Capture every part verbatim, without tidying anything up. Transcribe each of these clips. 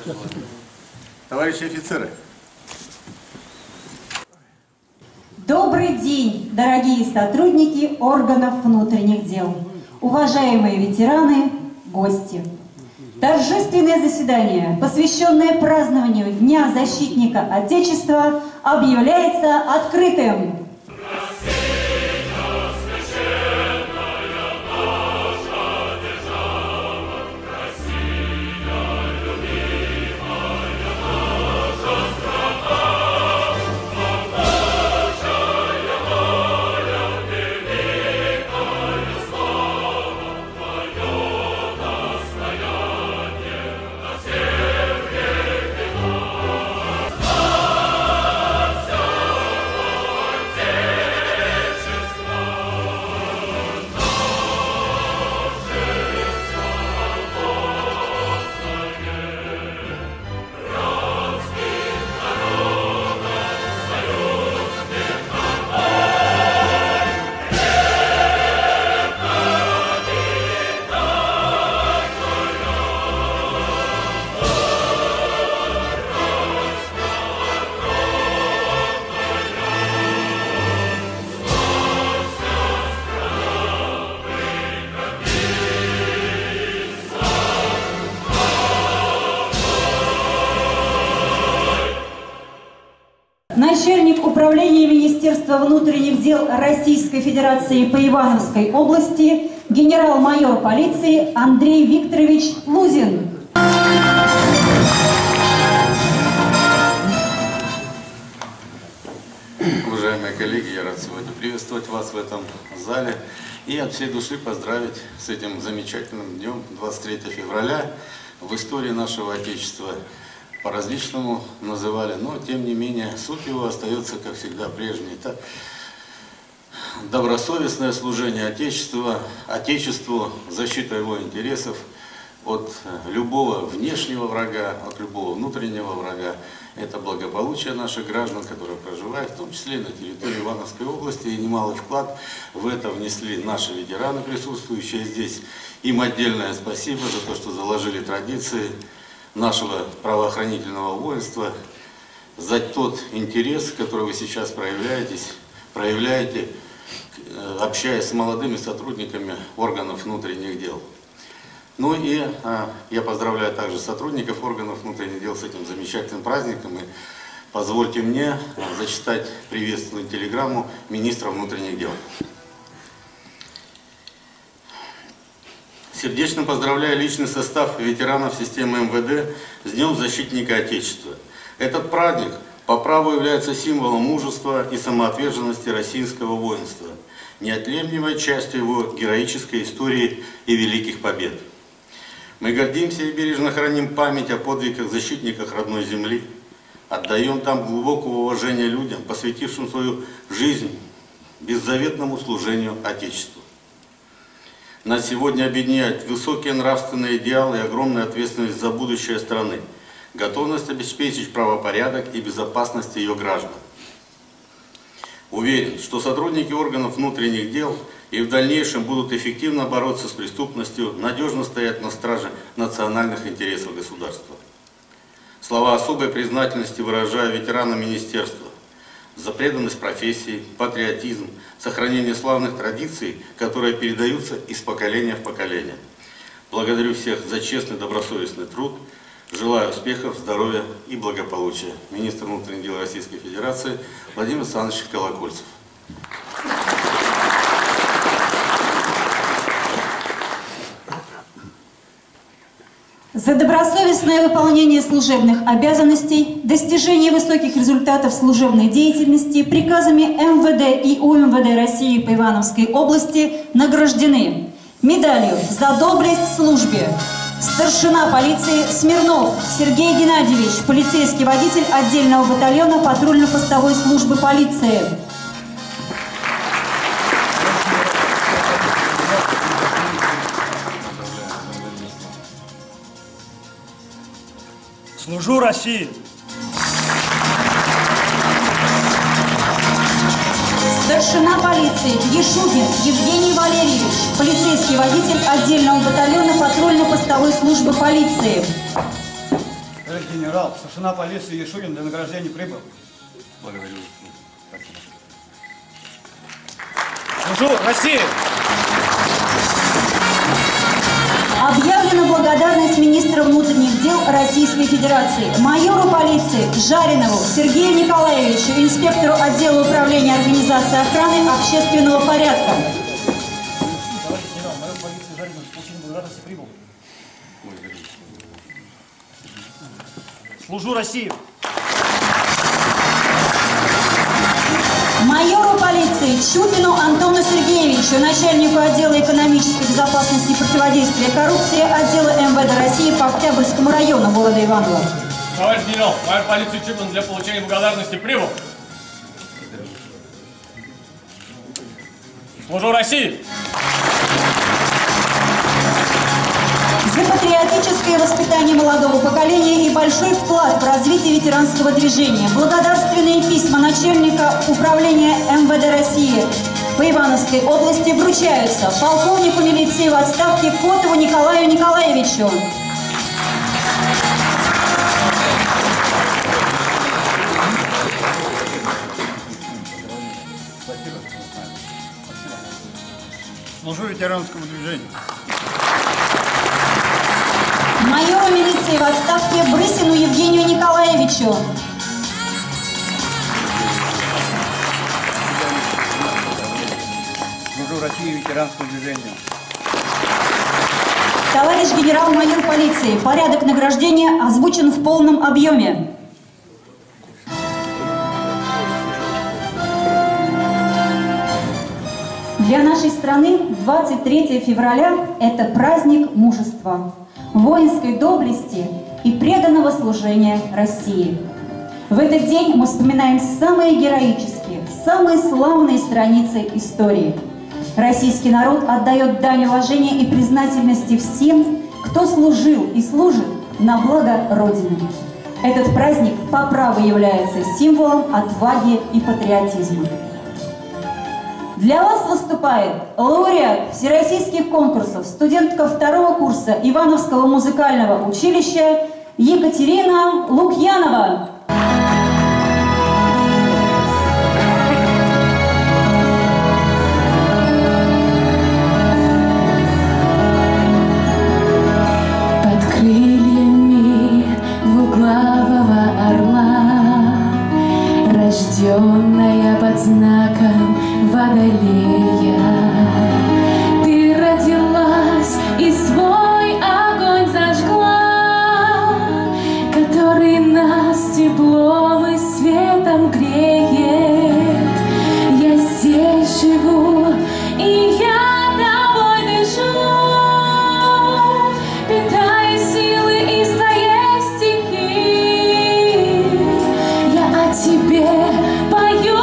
Товарищи офицеры. Добрый день, дорогие сотрудники органов внутренних дел, уважаемые ветераны, гости. Торжественное заседание, посвященное празднованию Дня защитника Отечества, объявляется открытым. Начальник управления Министерства внутренних дел Российской Федерации по Ивановской области, генерал-майор полиции Андрей Викторович Лузин. Уважаемые коллеги, я рад сегодня приветствовать вас в этом зале и от всей души поздравить с этим замечательным днем, двадцать третьего февраля, в истории нашего Отечества. По-различному называли, но тем не менее суть его остается, как всегда, прежней. Это добросовестное служение Отечеству, Отечеству, защита его интересов от любого внешнего врага, от любого внутреннего врага. Это благополучие наших граждан, которые проживают, в том числе на территории Ивановской области. И немалый вклад в это внесли наши ветераны, присутствующие здесь. Им отдельное спасибо за то, что заложили традиции нашего правоохранительного воинства, за тот интерес, который вы сейчас проявляетесь, проявляете, общаясь с молодыми сотрудниками органов внутренних дел. Ну и а, я поздравляю также сотрудников органов внутренних дел с этим замечательным праздником. И позвольте мне а, зачитать приветственную телеграмму министра внутренних дел. Сердечно поздравляю личный состав ветеранов системы эм вэ дэ с Днем Защитника Отечества. Этот праздник по праву является символом мужества и самоотверженности российского воинства, неотъемлемой частью его героической истории и великих побед. Мы гордимся и бережно храним память о подвигах защитниках родной земли, отдаем там глубокое уважение людям, посвятившим свою жизнь беззаветному служению Отечеству. Нас сегодня объединяют высокие нравственные идеалы и огромная ответственность за будущее страны, готовность обеспечить правопорядок и безопасность ее граждан. Уверен, что сотрудники органов внутренних дел и в дальнейшем будут эффективно бороться с преступностью, надежно стоять на страже национальных интересов государства. Слова особой признательности выражаю ветеранам министерства за преданность профессии, патриотизм, сохранение славных традиций, которые передаются из поколения в поколение. Благодарю всех за честный, добросовестный труд. Желаю успехов, здоровья и благополучия. Министр внутренних дел Российской Федерации Владимир Александрович Колокольцев. За добросовестное выполнение служебных обязанностей, достижение высоких результатов служебной деятельности приказами эм вэ дэ и у эм вэ дэ России по Ивановской области награждены медалью «За доблесть в службе» старшина полиции Смирнов Сергей Геннадьевич, полицейский водитель отдельного батальона патрульно-постовой службы полиции. Служу России! Старшина полиции Ешугин Евгений Валерьевич, полицейский водитель отдельного батальона патрульно-постовой службы полиции. генерал, старшина полиции Ешурин для награждения прибыл. Благодарю. Служу России! Объявлена благодарность министра внутренних дел Российской Федерации майору полиции Жаринову Сергею Николаевичу, инспектору отдела управления организации охраны общественного порядка. Товарищ генерал, майор полиции Жаринов с получением благодарности прибыл. Служу России! Майору полиции Чупину Антону Сергеевичу, начальнику отдела экономической безопасности и противодействия коррупции отдела эм вэ дэ России по Октябрьскому району города Иваново. Товарищ генерал, майор полиции Чупин для получения благодарности прибыл. Служу России! За патриотическое воспитание молодого поколения и большой вклад в развитие ветеранского движения. Благодарственные письма начальника управления эм вэ дэ России по Ивановской области вручаются полковнику милиции в отставке Котову Николаю Николаевичу. Служу ветеранскому движению. Майору милиции в отставке Брысину Евгению Николаевичу. Служу России ветеранскому движению. Товарищ генерал-майор полиции, порядок награждения озвучен в полном объеме. Для нашей страны двадцать третье февраля – это праздник мужества, воинской доблести и преданного служения России. В этот день мы вспоминаем самые героические, самые славные страницы истории. Российский народ отдает дань уважения и признательности всем, кто служил и служит на благо Родины. Этот праздник по праву является символом отваги и патриотизма. Для вас выступает лауреат всероссийских конкурсов, студентка второго курса Ивановского музыкального училища Екатерина Лукьянова. Под крыльями двуглавого орла, рожденная под знаком Водолея, ты родилась и свой огонь зажгла, который нас теплом и светом греет. Я здесь живу, и я тобой дышу, питаю силы из твоей стихии. Я о тебе пою,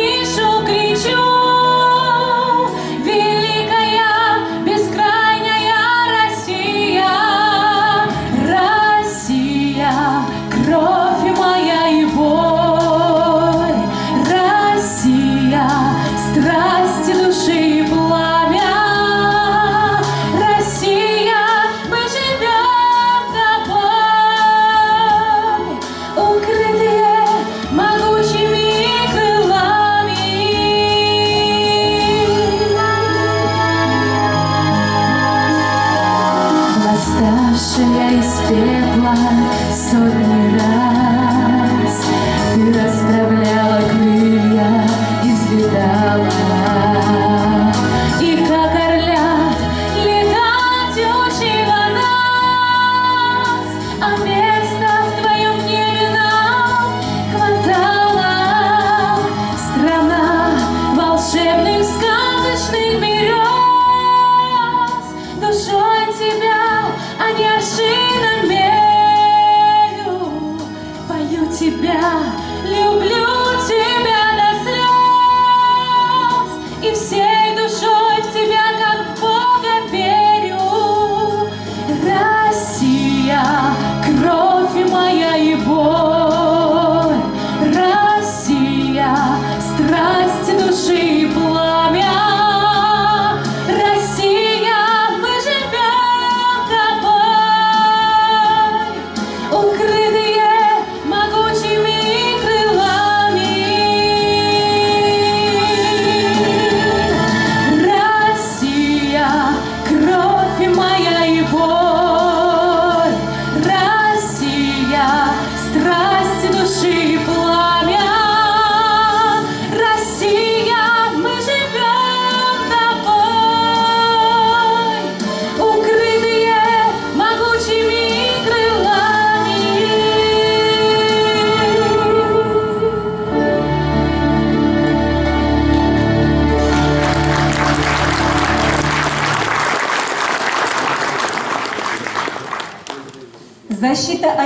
из пепла сотни раз ты расправляла крылья и взлетала, и как орлят летать учила нас, а места в твоем небе нам хватало. Страна волшебных сказочных берез, душой тебя, а не аршином мерю. Пою тебя, люблю тебя до слез, и всей душой в тебя, как в Бога, верю. Россия, кровь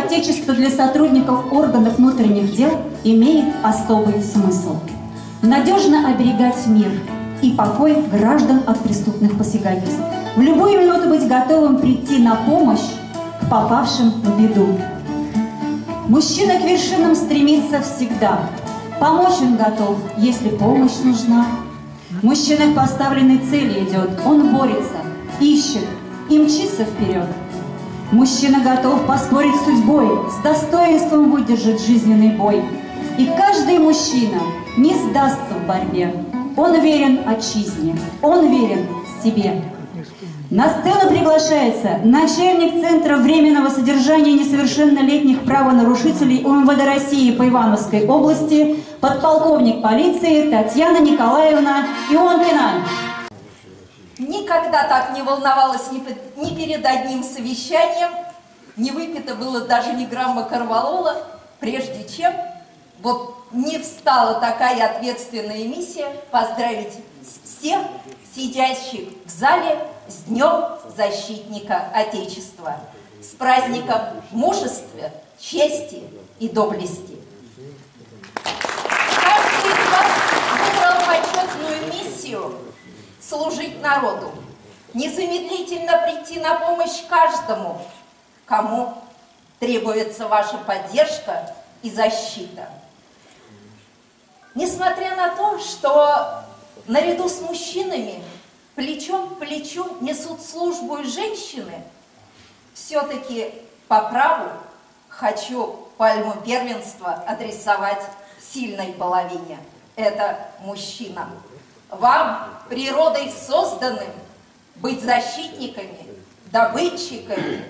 Отечество для сотрудников органов внутренних дел имеет особый смысл. Надежно оберегать мир и покой граждан от преступных посягательств. В любую минуту быть готовым прийти на помощь к попавшим в беду. Мужчина к вершинам стремится всегда. Помочь он готов, если помощь нужна. Мужчина к поставленной цели идет, он борется, ищет и мчится вперед. Мужчина готов поспорить с судьбой, с достоинством выдержать жизненный бой. И каждый мужчина не сдастся в борьбе. Он верен отчизне, он верен себе. На сцену приглашается начальник Центра временного содержания несовершеннолетних правонарушителей УМВД России по Ивановской области, подполковник полиции Татьяна Николаевна Ионкина. Никогда так не волновалась ни, ни перед одним совещанием, не выпито было даже ни грамма корвалола, прежде чем вот не встала такая ответственная миссия поздравить всех сидящих в зале с Днем Защитника Отечества, с праздником мужества, чести и доблести. Каждый из вас выбрал почетную миссию служить народу, незамедлительно прийти на помощь каждому, кому требуется ваша поддержка и защита. Несмотря на то, что наряду с мужчинами плечом к плечу несут службу и женщины, все-таки по праву хочу пальму первенства адресовать сильной половине. Это мужчинам. Вам, природой созданным, быть защитниками, добытчиками,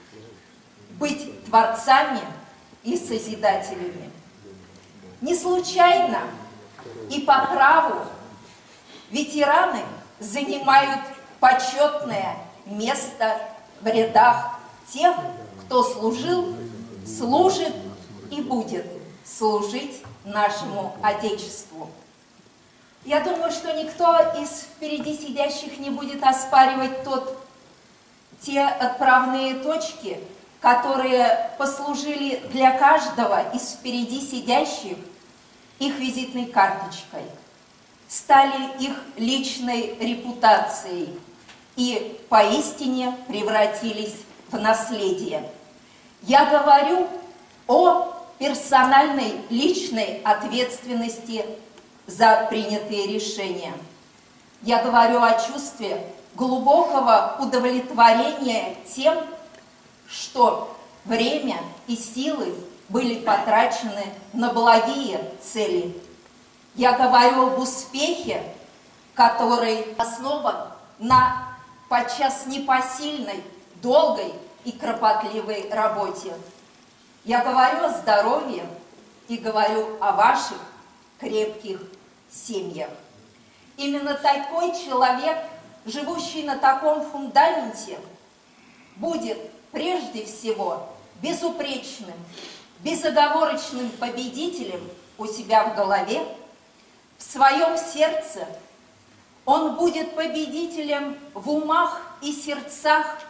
быть творцами и созидателями. Не случайно и по праву ветераны занимают почетное место в рядах тех, кто служил, служит и будет служить нашему Отечеству. Я думаю, что никто из впереди сидящих не будет оспаривать тот, те отправные точки, которые послужили для каждого из впереди сидящих их визитной карточкой, стали их личной репутацией и поистине превратились в наследие. Я говорю о персональной личной ответственности за принятые решения. Я говорю о чувстве глубокого удовлетворения тем, что время и силы были потрачены на благие цели. Я говорю об успехе, который основан на подчас непосильной, долгой и кропотливой работе. Я говорю о здоровье и говорю о ваших крепких семьях. Именно такой человек, живущий на таком фундаменте, будет прежде всего безупречным, безоговорочным победителем у себя в голове, в своем сердце. Он будет победителем в умах и сердцах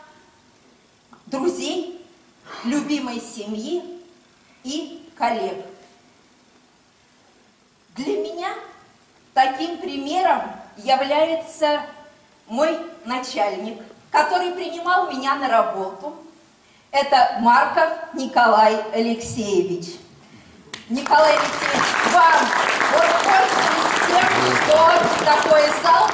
друзей, любимой семьи и коллег. Для меня таким примером является мой начальник, который принимал меня на работу. Это Марков Николай Алексеевич. Николай Алексеевич, вам, вот пользуясь тем, что такой зал,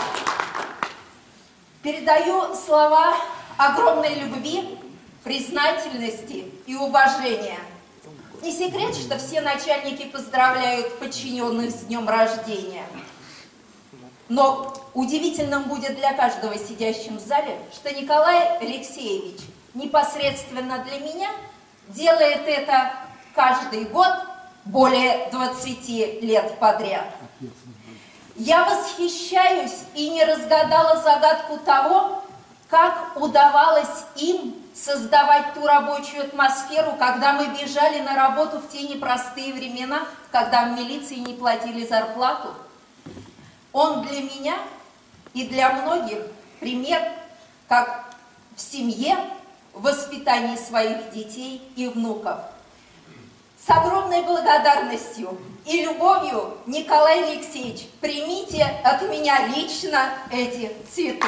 передаю слова огромной любви, признательности и уважения. Не секрет, что все начальники поздравляют подчиненных с днем рождения. Но удивительным будет для каждого сидящего в зале, что Николай Алексеевич непосредственно для меня делает это каждый год более двадцати лет подряд. Я восхищаюсь и не разгадала загадку того, как удавалось им создавать ту рабочую атмосферу, когда мы бежали на работу в те непростые времена, когда в милиции не платили зарплату. Он для меня и для многих пример, как в семье в воспитании своих детей и внуков. С огромной благодарностью и любовью, Николай Алексеевич, примите от меня лично эти цветы.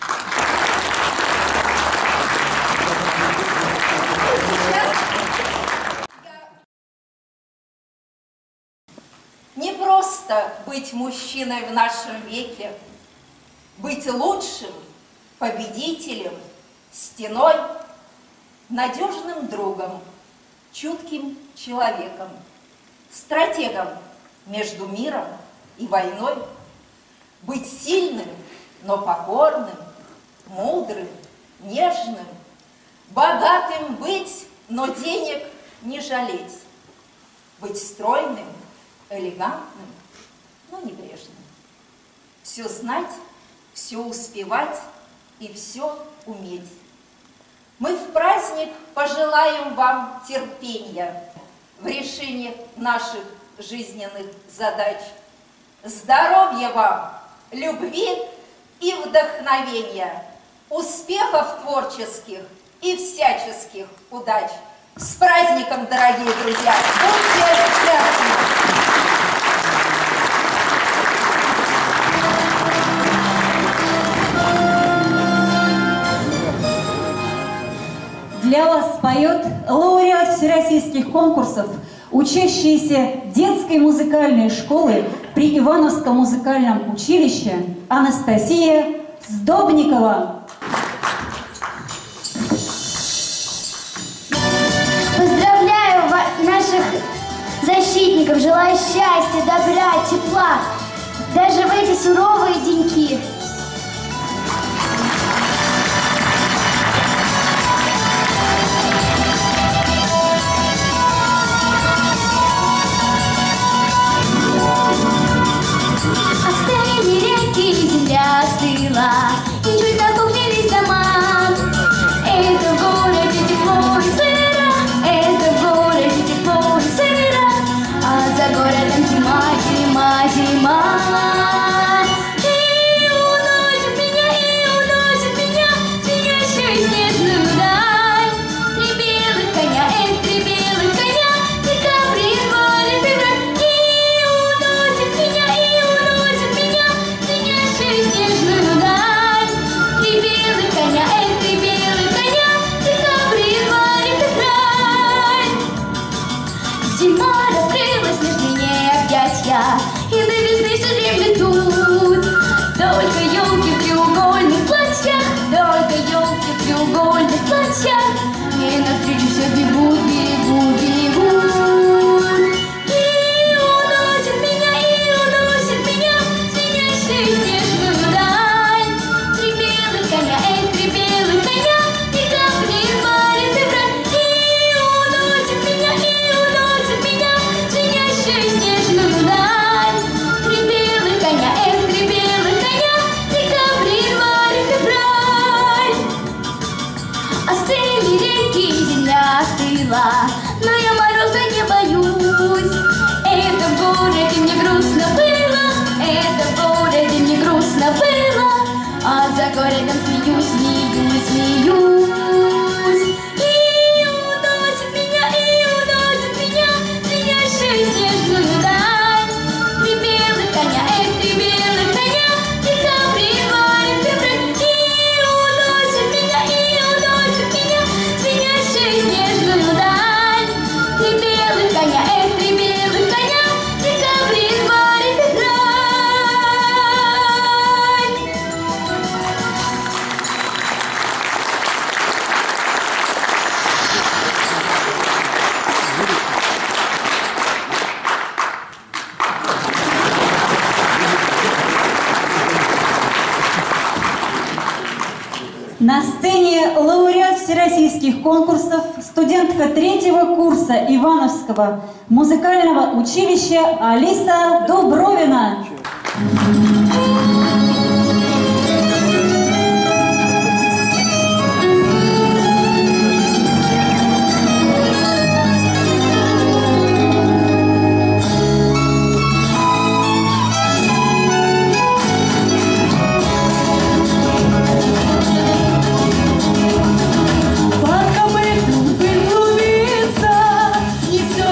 Не просто быть мужчиной в нашем веке, быть лучшим, победителем, стеной, надежным другом, чутким человеком, стратегом между миром и войной, быть сильным, но покорным, мудрым, нежным, богатым быть, но денег не жалеть, быть стройным, элегантным, но небрежным, все знать, все успевать и все уметь. Мы в праздник пожелаем вам терпения в решении наших жизненных задач, здоровья вам, любви и вдохновения, успехов творческих и всяческих удач. С праздником, дорогие друзья! Будьте счастливы! Для вас поет лауреат всероссийских конкурсов, учащаяся детской музыкальной школы при Ивановском музыкальном училище Анастасия Сдобникова. Поздравляю наших защитников, желаю счастья, добра, тепла, даже в эти суровые деньки. Остыла, и чуть накухнились дома. Это в городе тепло и сыро, это в городе тепло и сыро, а за городом зима, зима, зима. И уносит меня, и уносит меня в сияющую снежную даль. Три белых коня, эх, три белых коня, декабрь, январь, февраль. И уносит меня, и уносит меня в сияющую снежную даль. Три белых коня, эх, три белых коня, декабрь, январь, февраль. Зима раскрылась между ней объятья, и до весны все дремлют. Только елки в треугольных платьях, только елки в треугольных платьях, мне навстречу все бегут, бегут, бегут. И уносит меня, и уносит меня в сияющую снежную даль. Три белых коня, эх, три белых коня, декабрь, январь, февраль. И уносит меня, и уносит меня в сияющую снежную даль. Три белых коня, эх, три белых коня, декабрь, январь, февраль. Остыли реки, земля остыла, но я мороза не боюсь. Это в городе мне грустно было, это в городе мне грустно было, а за городом смеюсь, смеюсь, смеюсь. И уносит меня, и уносит меня в сияющую снежную даль. Три белых коня, эх, три белых коня, декабрь, январь, февраль. И уносит меня, и уносит меня в сияющую снежную даль. Три белых коня, эх, три белых коня, декабрь, январь, февраль. На сцене лауреат всероссийских конкурсов, студентка третьего курса Ивановского музыкального училища Алиса Дубровина. По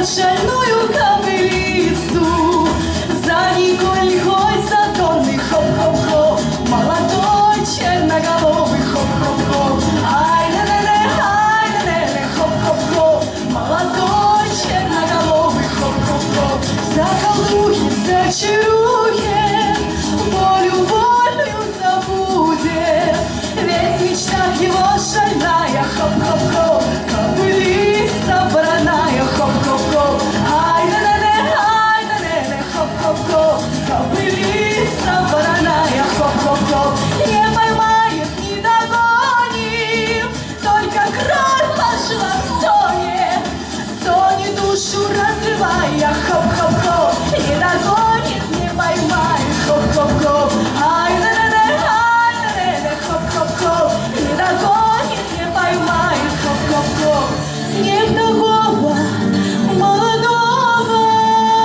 несет шальную кобылицу. За Николь-Николь задорный хоп-хоп-хоп, молодой черноголовый хоп-хоп-хоп. Ай-ле-ле-ле, ай-ле-ле-ле, хоп-хоп-хоп, молодой черноголовый хоп-хоп-хоп. Заколдует, зачарует, волю вольную забудет, ведь в мечтах его шальная хоп-хоп-хоп, кобылица вороная хоп-хоп-хоп. Ай-ле-ле-ле, ай-ле-ле-ле, хоп-хоп-хоп, кобылица вороная хоп-хоп-хоп. Не поймает, не догонит, только кровь пошла стонет, стонет душу разрывая хоп-хоп-хоп. Не догонит, не поймает хоп-хоп-хоп. Ай-ле-ле-ле, ай-ле-ле-ле, хоп-хоп-хоп. Не догонит, не поймает хоп-хоп-хоп. Нет такого молодого,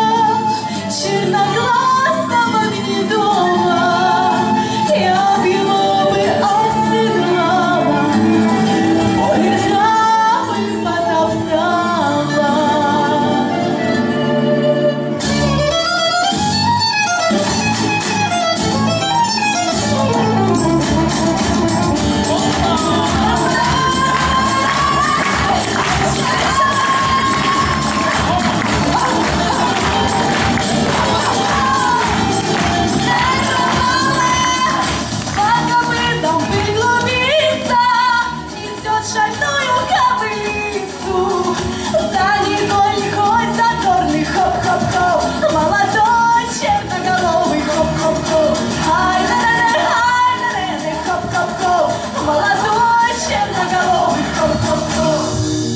черноглазого гнедого, я б его бы оседлала, поле травы потоптала. По копытам приглубится, несет шальную кобылицу. За Николь-Николь задорный хоп-хоп-хоп, молодой черноголовый хоп-хоп-хоп. Ай-ле-ле-ле, ай-ле-ле-ле, хоп-хоп-хоп, молодой черноголовый хоп-хоп-хоп.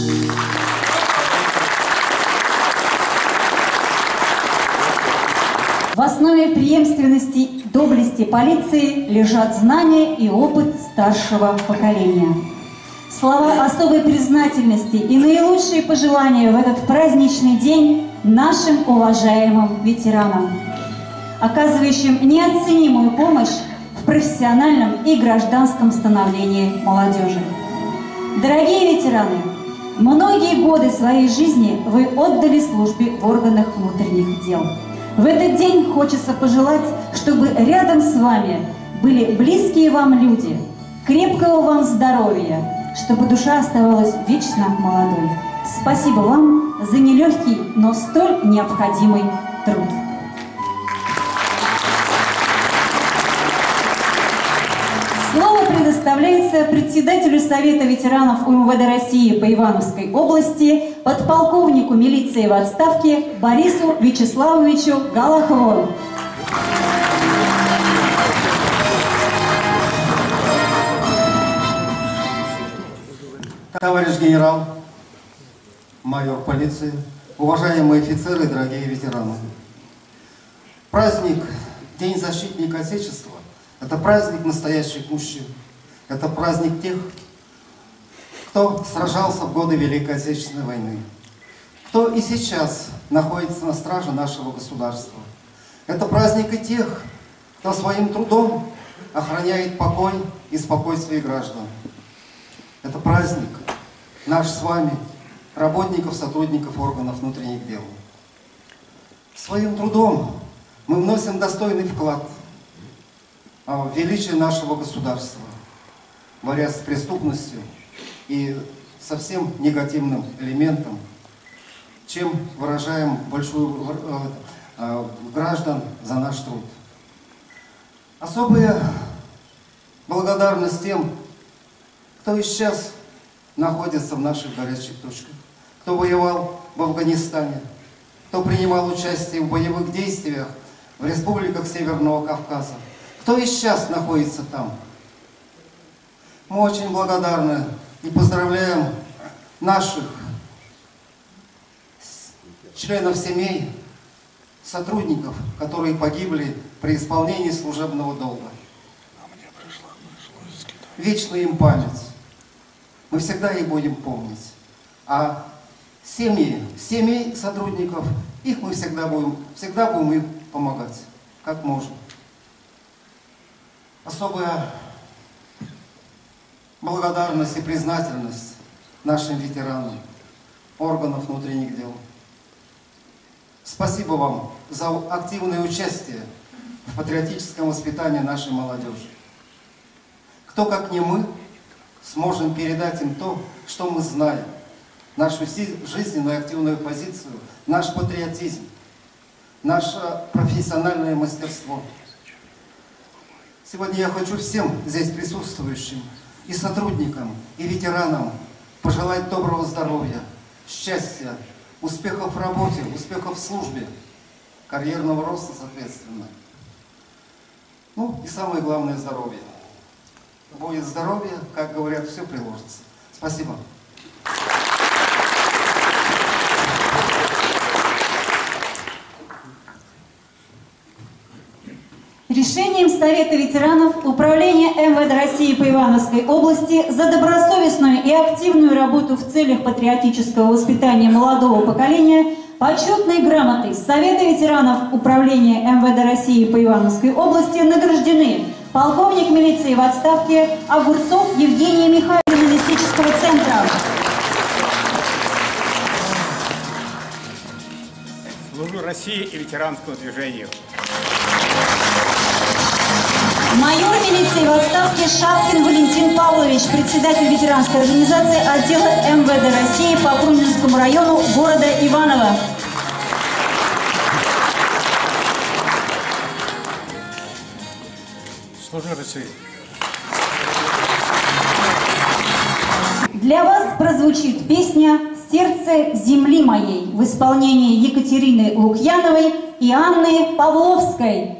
В основе преемственности доблести полиции лежат знания и опыт старшего поколения. Слова особой признательности и наилучшие пожелания в этот праздничный день нашим уважаемым ветеранам, оказывающим неоценимую помощь в профессиональном и гражданском становлении молодежи. Дорогие ветераны, многие годы своей жизни вы отдали службе в органах внутренних дел. В этот день хочется пожелать, чтобы рядом с вами были близкие вам люди, крепкого вам здоровья, чтобы душа оставалась вечно молодой. Спасибо вам за нелегкий, но столь необходимый труд. Слово предоставляется председателю Совета ветеранов УМВД России по Ивановской области, подполковнику милиции в отставке Борису Вячеславовичу Галахову. Товарищ генерал, майор полиции, уважаемые офицеры, дорогие ветераны. Праздник День защитника Отечества – это праздник настоящих мужчин. Это праздник тех, кто сражался в годы Великой Отечественной войны, кто и сейчас находится на страже нашего государства. Это праздник и тех, кто своим трудом охраняет покой и спокойствие граждан. Это праздник наш с вами, работников, сотрудников органов внутренних дел. Своим трудом мы вносим достойный вклад в величие нашего государства, борясь с преступностью и со всем негативным элементом, чем выражаем большую э, граждан за наш труд. Особая благодарность тем, кто и сейчас находится в наших горячих точках, кто воевал в Афганистане, кто принимал участие в боевых действиях в республиках Северного Кавказа, кто и сейчас находится там. Мы очень благодарны и поздравляем наших членов семей, сотрудников, которые погибли при исполнении служебного долга. Вечная им память. Мы всегда их будем помнить. А семьи, семей сотрудников, их мы всегда будем, всегда будем им помогать, как можем. Особая благодарность и признательность нашим ветеранам органов внутренних дел. Спасибо вам за активное участие в патриотическом воспитании нашей молодежи. Кто, как не мы, сможем передать им то, что мы знаем, нашу жизненную активную позицию, наш патриотизм, наше профессиональное мастерство. Сегодня я хочу всем здесь присутствующим, и сотрудникам, и ветеранам пожелать доброго здоровья, счастья, успехов в работе, успехов в службе, карьерного роста, соответственно. Ну и самое главное — здоровье. Будет здоровье, как говорят, все приложится. Спасибо. Решением Совета ветеранов Управления эм вэ дэ России по Ивановской области за добросовестную и активную работу в целях патриотического воспитания молодого поколения почетной грамотой Совета ветеранов Управления эм вэ дэ России по Ивановской области награждены полковник милиции в отставке Огурцов Евгения Михайловна Мистического центра. Служу России и ветеранскому движению. Майор милиции в отставке Шапкин Валентин Павлович, председатель ветеранской организации отдела эм вэ дэ России по Фрунзенскому району города Иваново. Служу России. Для вас прозвучит песня «Сердце земли моей» в исполнении Екатерины Лукьяновой и Анны Павловской.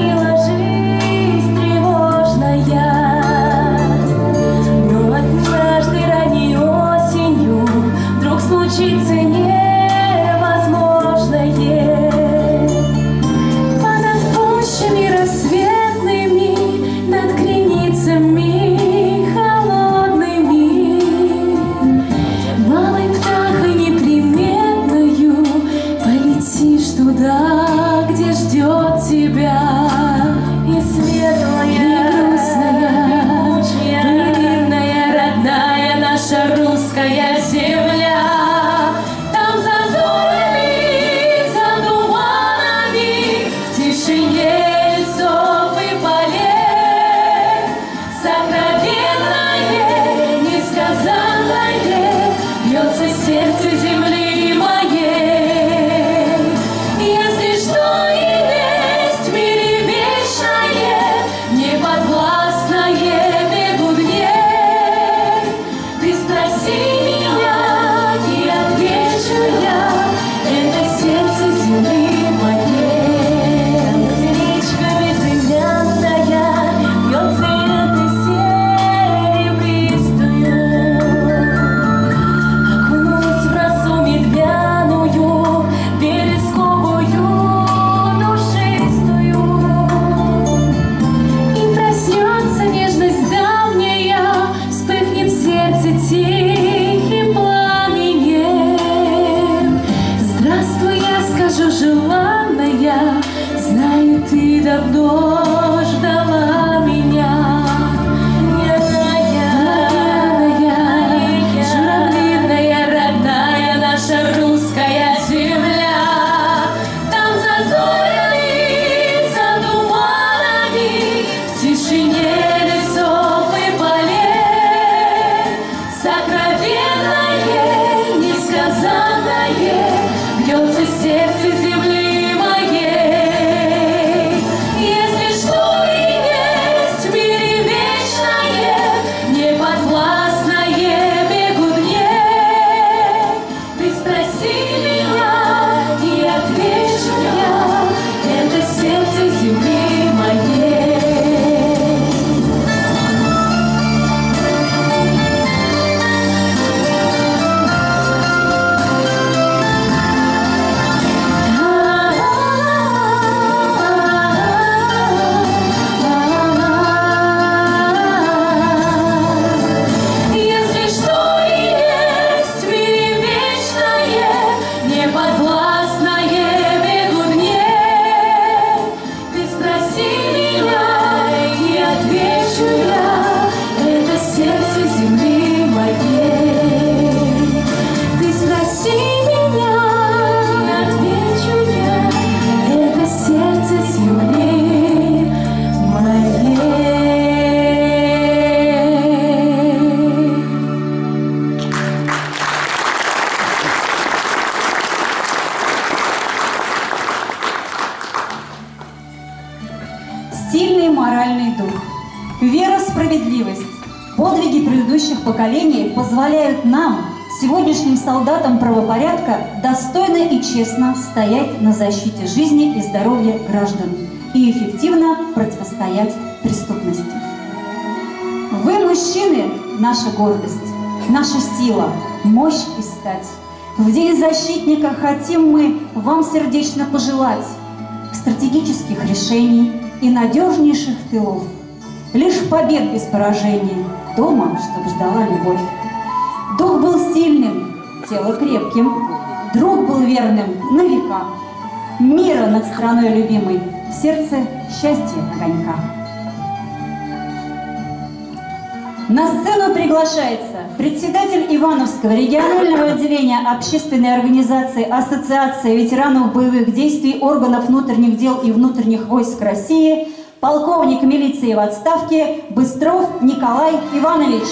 Заманила жизнь тревожная, но одна сильный моральный дух, вера в справедливость, подвиги предыдущих поколений позволяют нам, сегодняшним солдатам правопорядка, достойно и честно стоять на защите жизни и здоровья граждан и эффективно противостоять преступности. Вы, мужчины, наша гордость, наша сила, мощь и стать. В День защитника хотим мы вам сердечно пожелать стратегических решений и надежнейших тылов, лишь побед без поражений, дома, чтоб ждала любовь. Дух был сильным, тело крепким, друг был верным на века, мира над страной любимой, в сердце счастья огонька. На сцену приглашается председатель Ивановского регионального отделения общественной организации Ассоциация ветеранов боевых действий органов внутренних дел и внутренних войск России, полковник милиции в отставке Быстров Николай Иванович.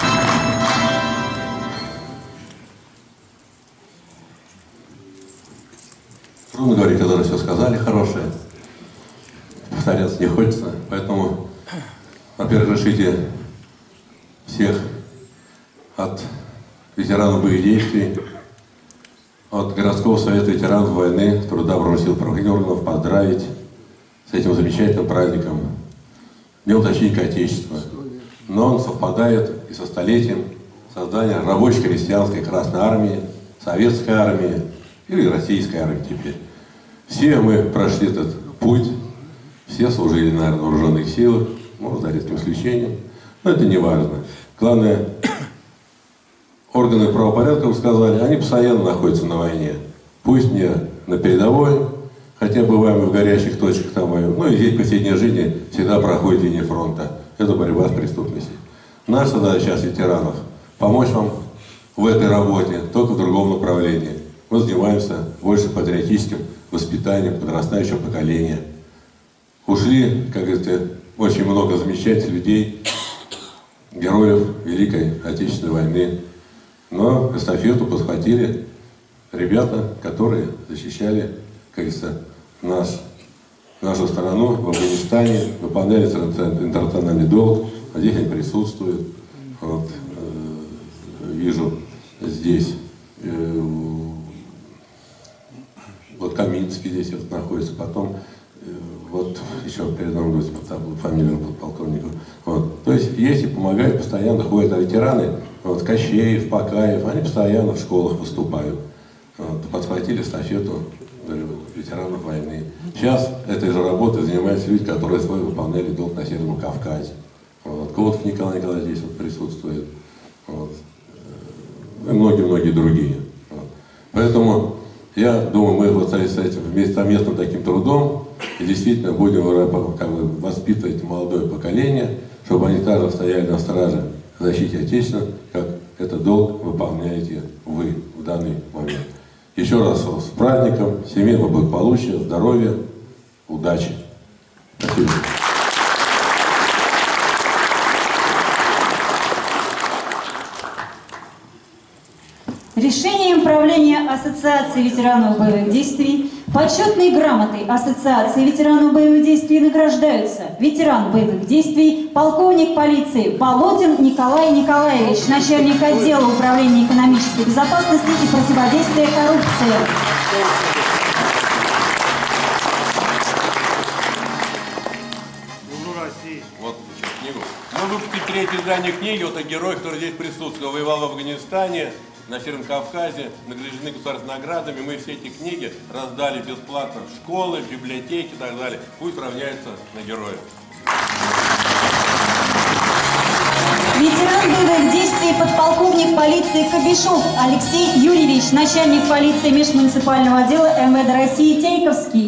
Трудно говорить, когда все сказали хорошее. Повторяться не хочется. Поэтому, во-первых, разрешите всех от ветеранов боевых действий, от городского совета ветеранов войны, труда вооруженных сил правоохранительных органов поздравить с этим замечательным праздником, Днем защитника Отечества. Но он совпадает и со столетием создания рабочей крестьянской Красной Армии, Советской Армии или Российской Армии теперь. Все мы прошли этот путь, все служили, наверное, в вооруженных силах, может, за редким исключением, но это не важно. Главное, органы правопорядка, вы сказали, они постоянно находятся на войне. Пусть не на передовой, хотя бываем и в горячих точках там воюем, но и здесь в повседневной жизни всегда проходит линия фронта. Это борьба с преступностью. Наша задача сейчас ветеранов помочь вам в этой работе, только в другом направлении. Мы занимаемся больше патриотическим воспитанием подрастающего поколения. Ушли, как говорится, очень много замечательных людей, героев Великой Отечественной войны. Но эстафету подхватили ребята, которые защищали, как говорится, наш, нашу страну в Афганистане, выполняли интернациональный долг, а здесь они присутствуют. Вот, э, вижу здесь, э, вот Каминский здесь вот находится, потом э, вот еще перед нами фамилию полковника. Вот. То есть есть и помогают, постоянно ходят, а ветераны, вот, Кощеев, Пакаев, они постоянно в школах выступают. Вот, подхватили эстафету ветеранов войны. Сейчас этой же работой занимаются люди, которые свой выполняли долг на Северном Кавказе. Вот. Котов Николай Николаевич здесь вот присутствует. Вот. И многие-многие другие. Вот. Поэтому я думаю, мы вот с этим вместе совместным таким трудом и действительно будем как бы, воспитывать молодое поколение, чтобы они также стояли на страже защите Отечества, как этот долг выполняете вы в данный момент. Еще раз с праздником, семейного благополучия, здоровья, удачи. Спасибо. Решением правления Ассоциации ветеранов боевых действий, почетной грамотой Ассоциации ветеранов боевых действий награждаются ветеран боевых действий, полковник полиции Полотин Николай Николаевич, начальник отдела управления экономической безопасности и противодействия коррупции. Вот книгу. Мы выпустили третье издание книги, вот о герое, который здесь присутствовал, воевал в Афганистане, на Северном Кавказе, награждены государственными наградами. Мы все эти книги раздали бесплатно в школы, в библиотеки и так далее. Пусть равняются на героев. Ветеран боевых действий, подполковник полиции Кобешов Алексей Юрьевич, начальник полиции межмуниципального отдела эм вэ дэ России Тейковский.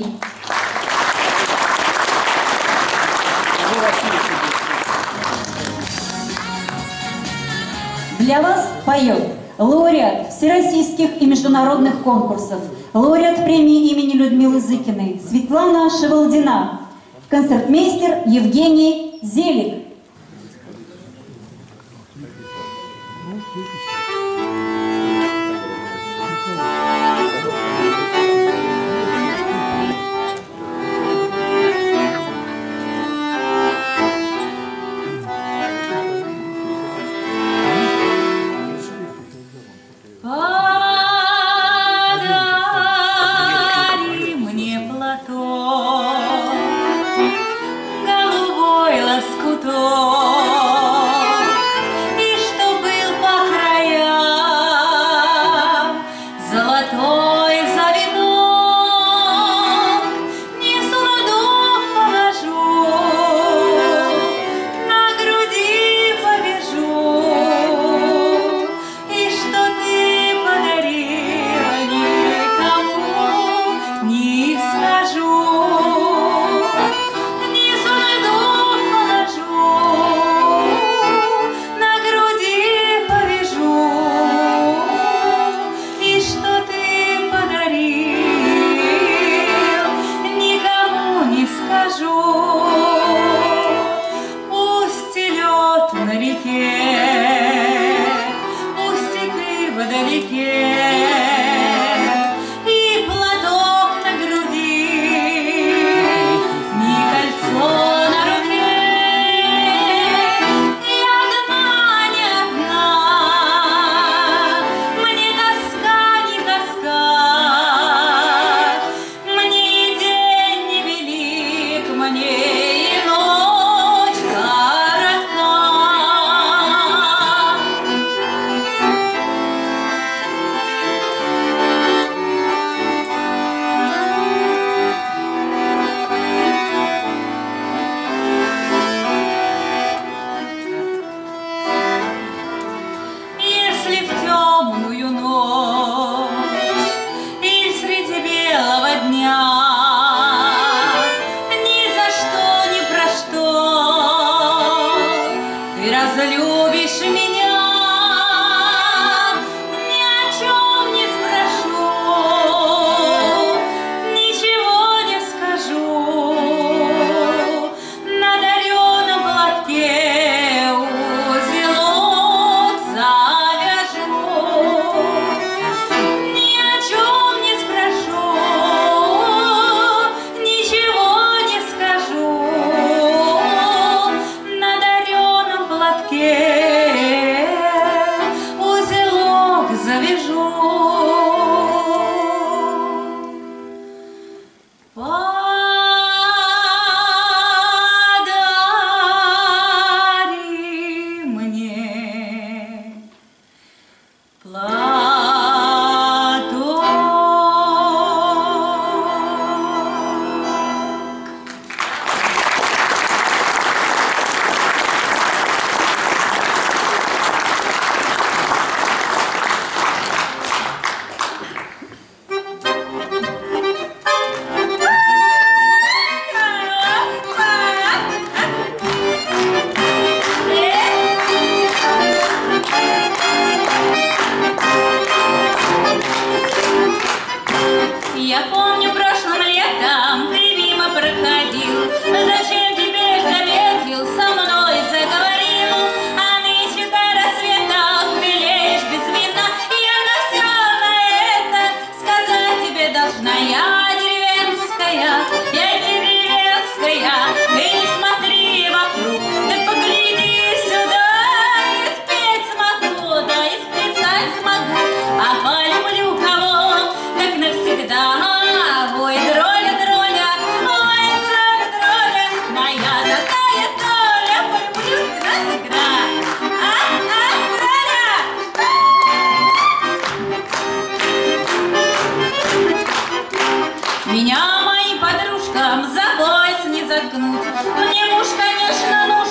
Для вас поет лауреат всероссийских и международных конкурсов, лауреат премии имени Людмилы Зыкиной Светлана Шевалдина, концертмейстер Евгений Зелик.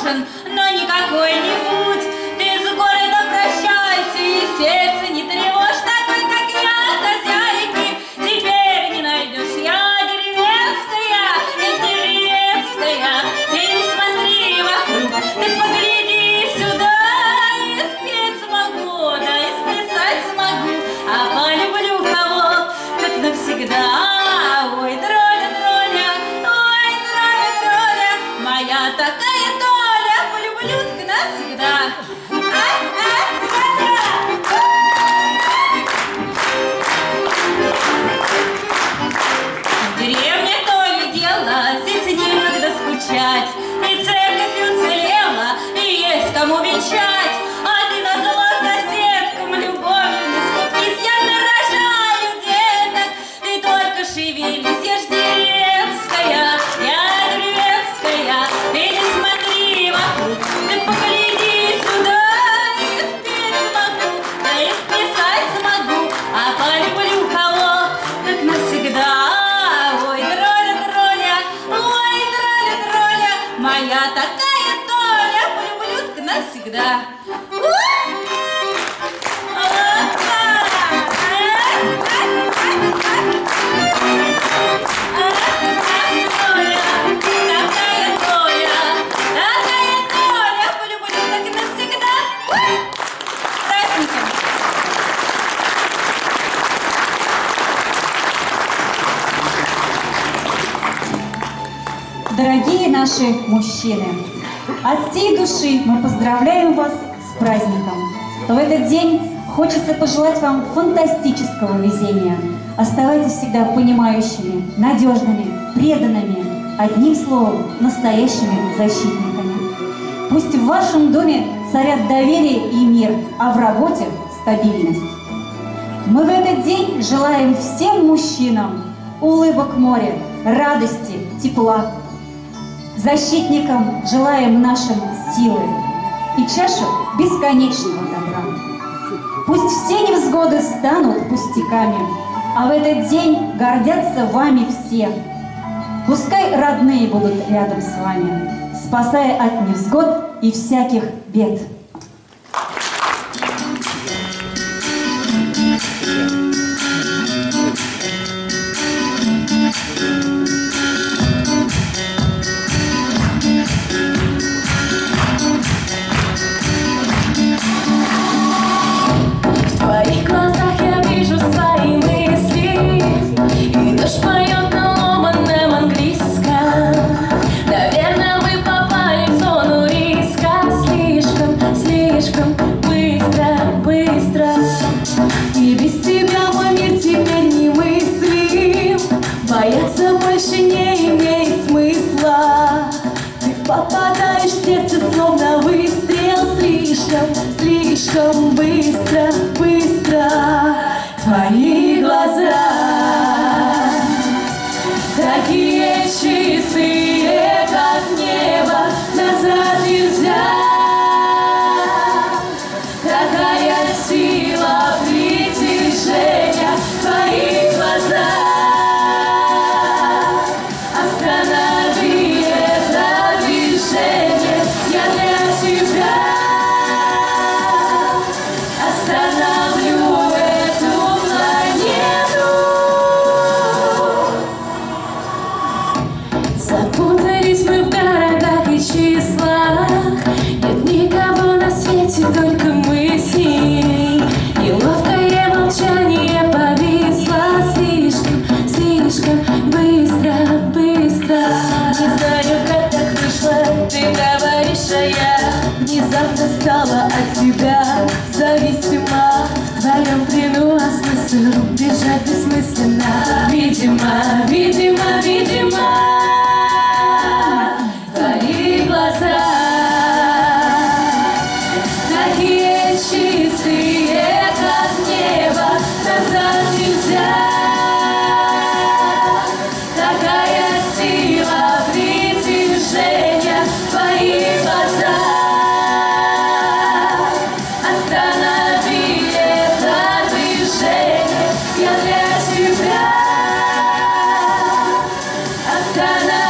нужен, но не какой-нибудь. Ты с городом прощайся и сердце не тревожь, такой, как я, хозяйки, теперь не найдешь. Я деревенская, интересная, ты не смотри вокруг, ты погляди сюда, и спеть смогу, да и сплясать смогу, а полюблю кого, как навсегда. Ой, троля, троля, ой, троля, троля, моя такая доля, полюблю так навсегда. В деревне то ли дело, здесь некогда скучать, и церковь уцелела, и есть кому венчать, а ты назвала соседкам любовью не скупись. Я нарожаю деток, ты только шевелись, я ж деревенская, я деревенская, ты не смотри вокруг, ты погляди сюда, и спеть могу, да и сплясать смогу, а полюблю кого, как навсегда. Ой, троля, троля, ой, троля, троля, моя такая доля, полюблю так навсегда. Дорогие наши мужчины, от всей души мы поздравляем вас с праздником. В этот день хочется пожелать вам фантастического везения. Оставайтесь всегда понимающими, надежными, преданными, одним словом, настоящими защитниками. Пусть в вашем доме царят доверие и мир, а в работе стабильность. Мы в этот день желаем всем мужчинам улыбок моря, радости, тепла. Защитникам желаем нашим силы и чашу бесконечного добра. Пусть все невзгоды станут пустяками, а в этот день гордятся вами все. Пускай родные будут рядом с вами, спасая от невзгод и всяких бед. В твоих глазах я вижу свои мысли, и дождь поет на ломаном английском. Наверное, мы попали в зону риска слишком, слишком быстро, быстро. И без тебя мой мир теперь немыслим, бояться больше не имеет смысла. Ты попадаешь в сердце словно выстрел, слишком, слишком быстро, быстро. Твои глаза такие чистые, как небо, назад нельзя. Такая сила притяжения, твои глаза. Останови это движение, я для тебя остановлю эту планету. Запутались мы в городах и числах, нет никого на свете, только мы с ней. Неловкое молчание повисло слишком, слишком быстро, быстро. Не знаю, как так вышло, ты говоришь, а я внезапно стала от тебя зависима. В твоем плену, а смысл бежать бессмысленно. Видимо, видимо, видимо, твои глаза такие чистые, как небо, назад нельзя. Такая сила притяжения, твои глаза. Останови это движение, я для тебя останови.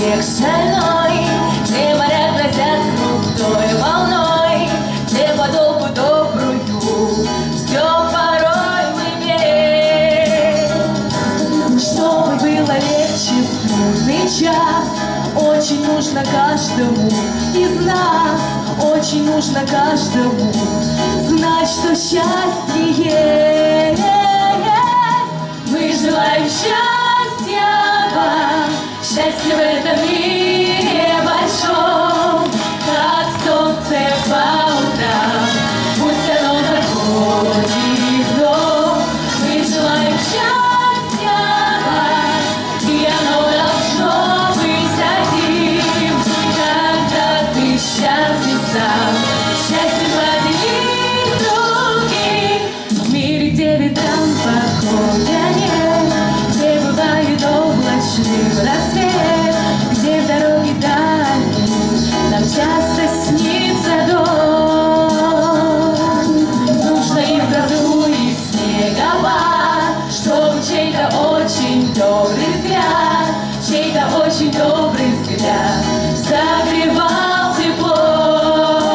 снег шальной, где моря грозят крутой волной, где подолгу добрую ждем порой мы берег. Чтобы было легче в трудный час, очень нужно каждому из нас, очень нужно каждому знать, что счастье есть. Мы желаем счастья вам, счастья в этом мире большом, как солнце по утрам, пусть оно заходит в дом. Мы желаем счастья вам, и оно должно быть таким, когда ты счастлив сам, счастье поделить другим. В мире, где ветрам походя нет, где бывает облачный рассвет, где в дороге дальней нам часто снится дом. Нужно и в грозу, и в снегопад, чтобы чей-то очень добрый взгляд, чей-то очень добрый взгляд согревал тепло.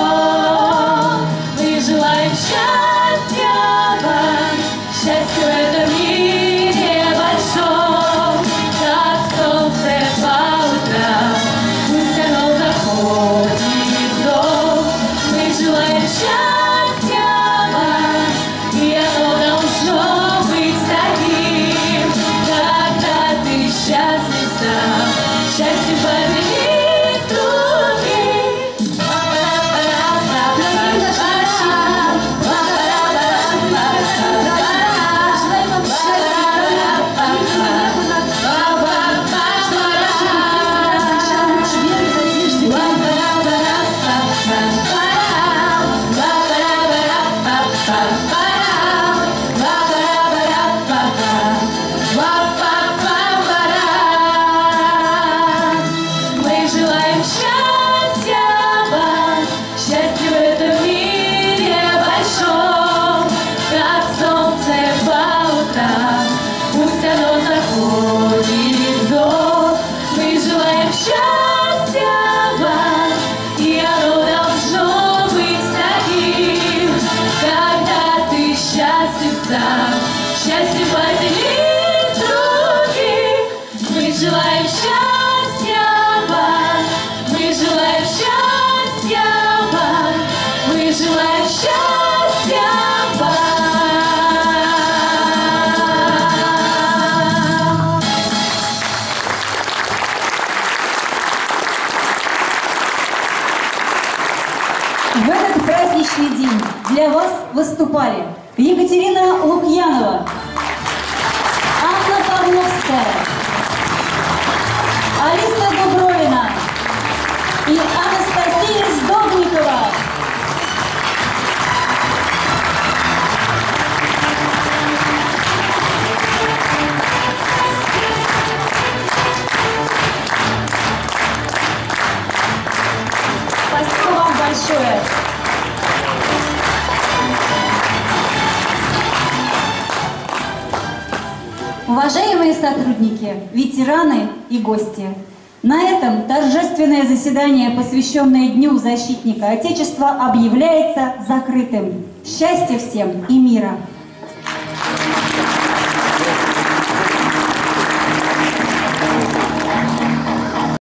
Мы желаем счастья вам, счастья в этом мире большом, как солнце по утрам, пусть оно заходит в дом. Мы желаем счастья вам, и оно должно быть таким, когда ты счастлив сам, счастье поделить другим. Мы желаем счастья вам, счастья в этом мире большом, как солнце по утрам, пусть оно заходит в дом. Мы желаем счастья вам, и оно должно быть таким, когда ты счастлив сам, счастье поделить другим. Мы желаем счастья вам, мы желаем счастья вам, мы желаем счастья вам. В этот праздничный день для вас выступали Екатерина Лукьянова, Анна Павловская, Алиса Дубровина и Анастасия Сдобникова. Спасибо вам большое. Уважаемые сотрудники, ветераны и гости, на этом торжественное заседание, посвященное Дню защитника Отечества, объявляется закрытым. Счастья всем и мира!